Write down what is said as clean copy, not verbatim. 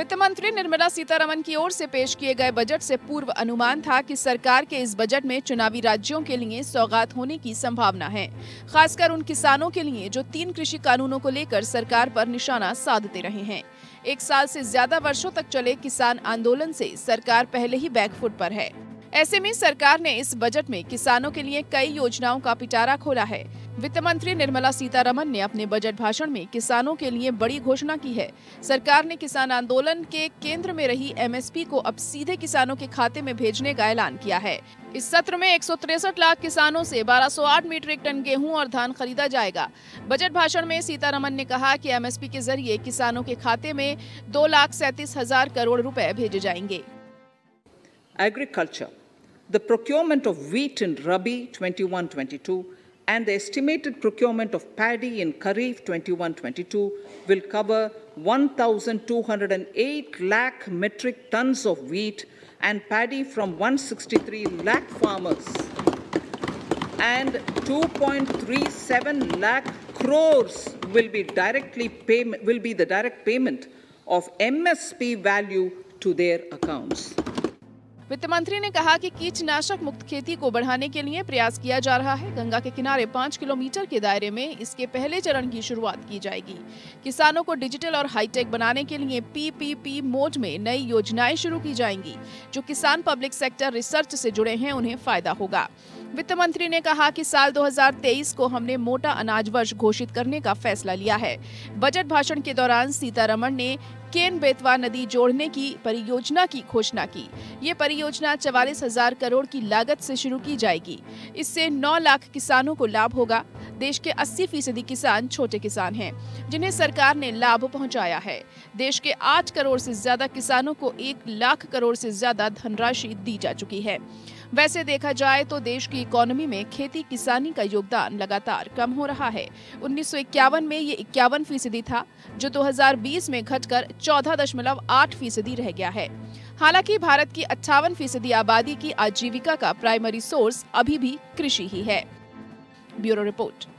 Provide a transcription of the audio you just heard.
वित्त मंत्री निर्मला सीतारमण की ओर से पेश किए गए बजट से पूर्व अनुमान था कि सरकार के इस बजट में चुनावी राज्यों के लिए सौगात होने की संभावना है, खासकर उन किसानों के लिए जो 3 कृषि कानूनों को लेकर सरकार पर निशाना साधते रहे हैं। 1 साल से ज्यादा वर्षों तक चले किसान आंदोलन से सरकार पहले ही बैकफुट पर है। ऐसे में सरकार ने इस बजट में किसानों के लिए कई योजनाओं का पिटारा खोला है। वित्त मंत्री निर्मला सीतारमण ने अपने बजट भाषण में किसानो63 के लिए बड़ी घोषणा की है। सरकार ने किसान आंदोलन के केंद्र में रही एमएसपी को अब सीधे किसानों के खाते में भेजने का ऐलान किया है। इस सत्र में 163 लाख किसानों से 1208 मीट्रिक टन गेहूं और धान खरीदा जाएगा। बजट भाषण में सीतारमण ने कहा कि एमएसपी के जरिए किसानों के खाते में 2,37,000 करोड़ रुपए भेजे जाएंगे। Agriculture. The procurement of wheat in Rabi 21-22 and the estimated procurement of paddy in Kharif 21-22 will cover 1,208 lakh metric tons of wheat and paddy from 163 lakh farmers, and 2.37 lakh crores will be the direct payment of MSP value to their accounts. वित्त मंत्री ने कहा कि कीटनाशक मुक्त खेती को बढ़ाने के लिए प्रयास किया जा रहा है। गंगा के किनारे 5 किलोमीटर के दायरे में इसके पहले चरण की शुरुआत की जाएगी। किसानों को डिजिटल और हाईटेक बनाने के लिए पीपीपी मोड में नई योजनाएं शुरू की जाएंगी। जो किसान पब्लिक सेक्टर रिसर्च से जुड़े हैं उन्हें फायदा होगा। वित्त मंत्री ने कहा कि साल 2023 को हमने मोटा अनाज वर्ष घोषित करने का फैसला लिया है। बजट भाषण के दौरान सीतारमण ने केन बेतवा नदी जोड़ने की परियोजना की घोषणा की। ये परियोजना 44,000 करोड़ की लागत से शुरू की जाएगी। इससे 9 लाख किसानों को लाभ होगा। देश के 80% किसान छोटे किसान हैं, जिन्हें सरकार ने लाभ पहुंचाया है। देश के 8 करोड़ से ज्यादा किसानों को 1 लाख करोड़ से ज्यादा धनराशि दी जा चुकी है। वैसे देखा जाए तो देश की इकोनॉमी में खेती किसानी का योगदान लगातार कम हो रहा है। 1951 में ये 51% था, जो 2020 में घटकर 14.8% रह गया है। हालांकि भारत की 58% आबादी की आजीविका का प्राइमरी सोर्स अभी भी कृषि ही है। Bureau report.